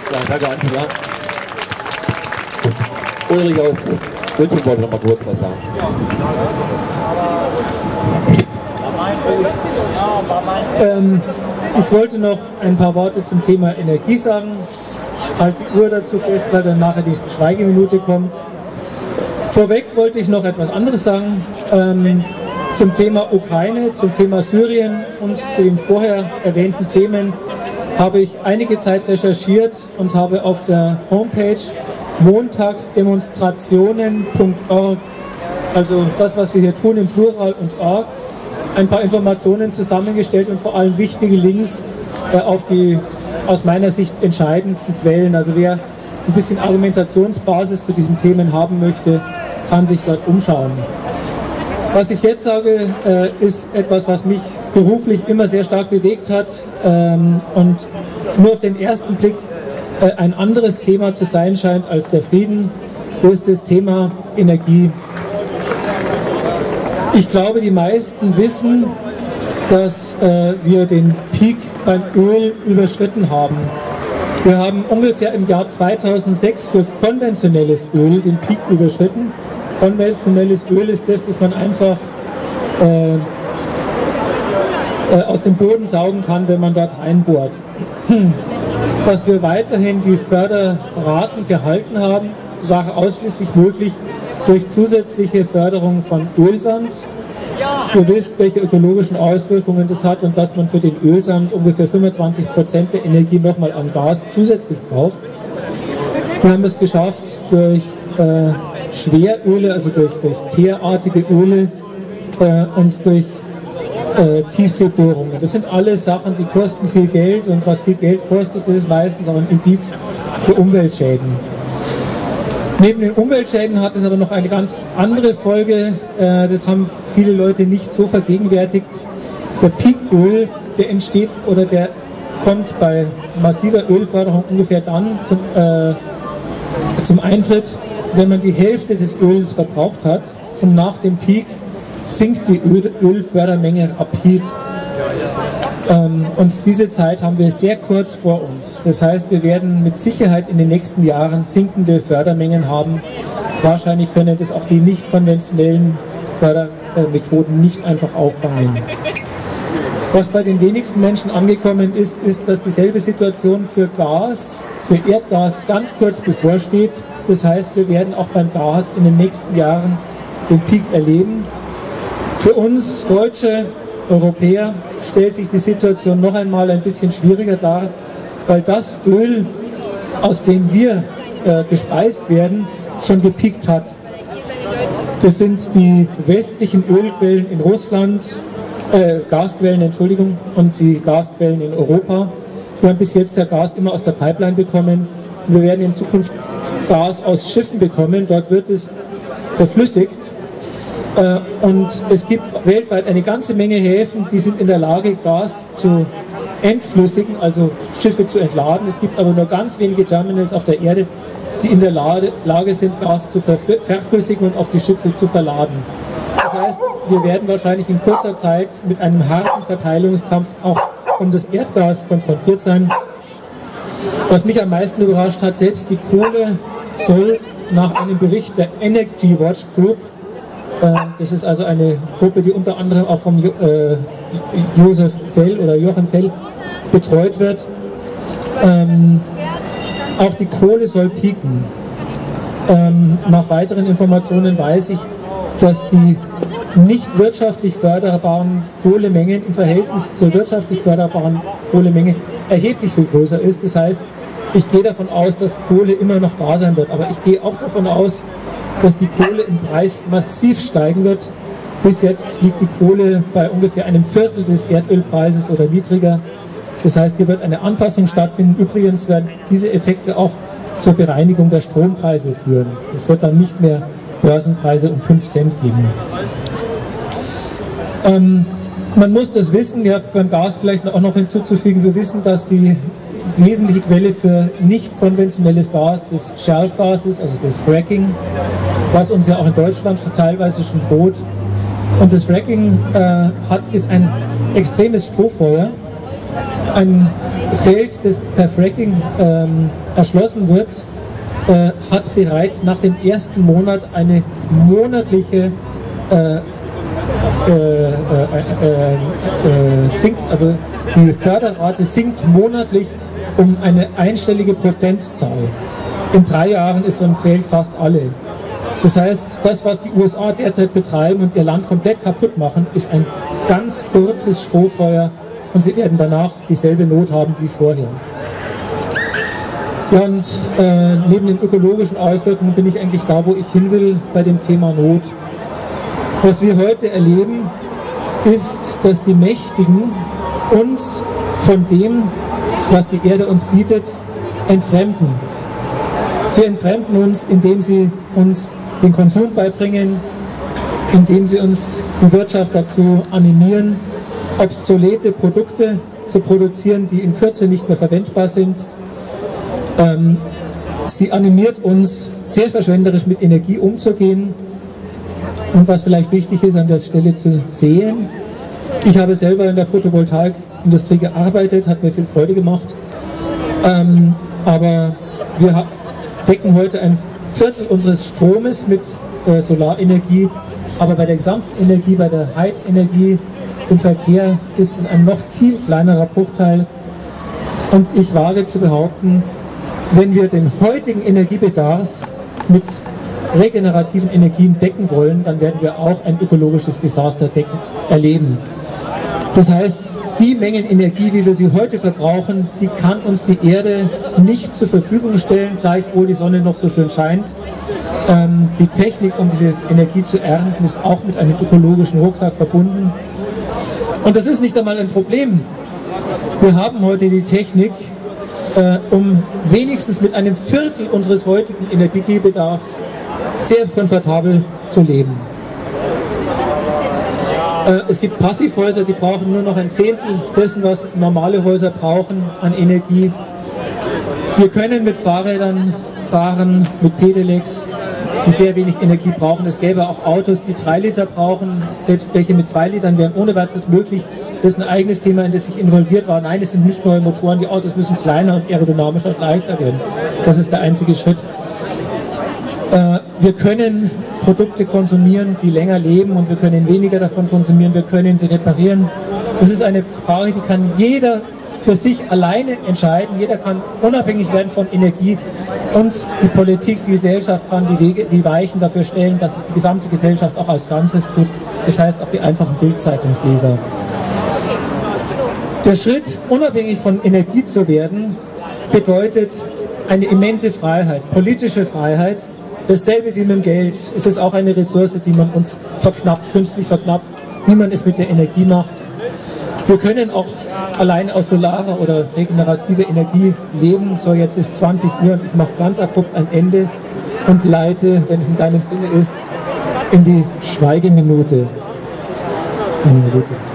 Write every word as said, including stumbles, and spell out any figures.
Ja, danke, Angela. Ulrich aus München wollte noch mal kurz was sagen. Ähm, ich wollte noch ein paar Worte zum Thema Energie sagen. Halt die Uhr dazu fest, weil dann nachher die Schweigeminute kommt. Vorweg wollte ich noch etwas anderes sagen. Ähm, zum Thema Ukraine, zum Thema Syrien und zu den vorher erwähnten Themen habe ich einige Zeit recherchiert und habe auf der Homepage montagsdemonstrationen punkt org, also das, was wir hier tun im Plural und org, ein paar Informationen zusammengestellt und vor allem wichtige Links äh, auf die aus meiner Sicht entscheidendsten Quellen. Also wer ein bisschen Argumentationsbasis zu diesen Themen haben möchte, kann sich dort umschauen. Was ich jetzt sage, äh, ist etwas, was mich beruflich immer sehr stark bewegt hat ähm, und nur auf den ersten Blick äh, ein anderes Thema zu sein scheint als der Frieden, ist das Thema Energie. Ich glaube, die meisten wissen, dass äh, wir den Peak beim Öl überschritten haben. Wir haben ungefähr im Jahr zweitausendsechs für konventionelles Öl den Peak überschritten. Konventionelles Öl ist das, das man einfach äh, äh, aus dem Boden saugen kann, wenn man dort einbohrt. Dass wir weiterhin die Förderraten gehalten haben, war ausschließlich möglich durch zusätzliche Förderung von Ölsand. Ihr wisst, welche ökologischen Auswirkungen das hat und dass man für den Ölsand ungefähr fünfundzwanzig Prozent der Energie nochmal an Gas zusätzlich braucht. Wir haben es geschafft, durch äh, Schweröle, also durch, durch teerartige Öle äh, und durch äh, Tiefseebohrungen. Das sind alles Sachen, die kosten viel Geld und was viel Geld kostet, das ist meistens auch ein Indiz für Umweltschäden. Neben den Umweltschäden hat es aber noch eine ganz andere Folge, äh, das haben viele Leute nicht so vergegenwärtigt. Der Peaköl, der entsteht oder der kommt bei massiver Ölförderung ungefähr dann zum, äh, zum Eintritt, wenn man die Hälfte des Öls verbraucht hat, und nach dem Peak sinkt die Öl Ölfördermenge rapid. Ähm, und diese Zeit haben wir sehr kurz vor uns. Das heißt, wir werden mit Sicherheit in den nächsten Jahren sinkende Fördermengen haben. Wahrscheinlich können das auch die nicht konventionellen Fördermethoden nicht einfach auffangen. Was bei den wenigsten Menschen angekommen ist, ist, dass dieselbe Situation für Gas, für Erdgas ganz kurz bevorsteht. Das heißt, wir werden auch beim Gas in den nächsten Jahren den Peak erleben. Für uns Deutsche, Europäer stellt sich die Situation noch einmal ein bisschen schwieriger dar, weil das Öl, aus dem wir äh, gespeist werden, schon gepiekt hat. Das sind die westlichen Ölquellen in Russland, äh, Gasquellen, Entschuldigung, und die Gasquellen in Europa. Wir haben bis jetzt ja Gas immer aus der Pipeline bekommen. Wir werden in Zukunft Gas aus Schiffen bekommen. Dort wird es verflüssigt. Äh, und es gibt weltweit eine ganze Menge Häfen, die sind in der Lage, Gas zu entflüssigen, also Schiffe zu entladen. Es gibt aber nur ganz wenige Terminals auf der Erde, die in der Lage sind, Gas zu verflüssigen und auf die Schiffe zu verladen. Das heißt, wir werden wahrscheinlich in kurzer Zeit mit einem harten Verteilungskampf auch um das Erdgas konfrontiert sein. Was mich am meisten überrascht hat, selbst die Kohle soll nach einem Bericht der Energy Watch Group, äh, das ist also eine Gruppe, die unter anderem auch vom jo äh, Josef Fell oder Jochen Fell betreut wird, ähm, auch die Kohle soll pieken. Ähm, nach weiteren Informationen weiß ich, dass die nicht wirtschaftlich förderbaren Kohlemengen im Verhältnis zur wirtschaftlich förderbaren Kohlemenge erheblich viel größer ist. Das heißt, ich gehe davon aus, dass Kohle immer noch da sein wird. Aber ich gehe auch davon aus, dass die Kohle im Preis massiv steigen wird. Bis jetzt liegt die Kohle bei ungefähr einem Viertel des Erdölpreises oder niedriger. Das heißt, hier wird eine Anpassung stattfinden. Übrigens werden diese Effekte auch zur Bereinigung der Strompreise führen. Es wird dann nicht mehr Börsenpreise um fünf Cent geben. Ähm, man muss das wissen, ja, beim Gas vielleicht auch noch hinzuzufügen, wir wissen, dass die wesentliche Quelle für nicht konventionelles Gas das Shelfgas ist, also das Fracking, was uns ja auch in Deutschland teilweise schon droht. Und das Fracking äh, hat, ist ein extremes Strohfeuer. Ein Feld, das per Fracking ähm, erschlossen wird, äh, hat bereits nach dem ersten Monat eine monatliche äh, äh, äh, äh, äh, sinkt, also die Förderrate sinkt monatlich um eine einstellige Prozentzahl. In drei Jahren ist so ein Feld fast alle. Das heißt, das, was die U S A derzeit betreiben und ihr Land komplett kaputt machen, ist ein ganz kurzes Strohfeuer und sie werden danach dieselbe Not haben wie vorher. Ja, und äh, neben den ökologischen Auswirkungen bin ich eigentlich da, wo ich hin will bei dem Thema Not. Was wir heute erleben, ist, dass die Mächtigen uns von dem, was die Erde uns bietet, entfremden. Sie entfremden uns, indem sie uns den Konsum beibringen, indem sie uns die Wirtschaft dazu animieren, obsolete Produkte zu produzieren, die in Kürze nicht mehr verwendbar sind. Ähm, sie animiert uns, sehr verschwenderisch mit Energie umzugehen. Und was vielleicht wichtig ist, an der Stelle zu sehen, ich habe selber in der Photovoltaikindustrie gearbeitet, hat mir viel Freude gemacht, ähm, aber wir decken heute ein Viertel unseres Stromes mit äh, Solarenergie, aber bei der gesamten Energie, bei der Heizenergie im Verkehr ist es ein noch viel kleinerer Bruchteil. Und ich wage zu behaupten, wenn wir den heutigen Energiebedarf mit regenerativen Energien decken wollen, dann werden wir auch ein ökologisches Desaster decken, erleben. Das heißt, die Mengen Energie, wie wir sie heute verbrauchen, die kann uns die Erde nicht zur Verfügung stellen, gleichwohl die Sonne noch so schön scheint. Ähm, die Technik, um diese Energie zu ernten, ist auch mit einem ökologischen Rucksack verbunden. Und das ist nicht einmal ein Problem. Wir haben heute die Technik, äh, um wenigstens mit einem Viertel unseres heutigen Energiebedarfs sehr komfortabel zu leben. Äh, es gibt Passivhäuser, die brauchen nur noch ein Zehntel dessen, was normale Häuser brauchen an Energie. Wir können mit Fahrrädern fahren, mit Pedelecs, die sehr wenig Energie brauchen. Es gäbe auch Autos, die drei Liter brauchen, selbst welche mit zwei Litern wären ohne weiteres möglich. Das ist ein eigenes Thema, in das ich involviert war. Nein, es sind nicht neue Motoren, die Autos müssen kleiner und aerodynamischer und leichter werden. Das ist der einzige Schritt. Äh, wir können Produkte konsumieren, die länger leben, und wir können weniger davon konsumieren, wir können sie reparieren. Das ist eine Frage, die kann jeder für sich alleine entscheiden. Jeder kann unabhängig werden von Energie, und die Politik, die Gesellschaft kann die, Wege, die Weichen dafür stellen, dass es die gesamte Gesellschaft auch als Ganzes tut. Das heißt auch die einfachen Bildzeitungsleser. Der Schritt, unabhängig von Energie zu werden, bedeutet eine immense Freiheit, politische Freiheit. Dasselbe wie mit dem Geld. Es ist auch eine Ressource, die man uns verknappt, künstlich verknappt, wie man es mit der Energie macht. Wir können auch allein aus solarer oder regenerativer Energie leben. So, jetzt ist zwanzig Uhr und ich mache ganz abrupt ein Ende und leite, wenn es in deinem Sinne ist, in die Schweigeminute. Eine Minute.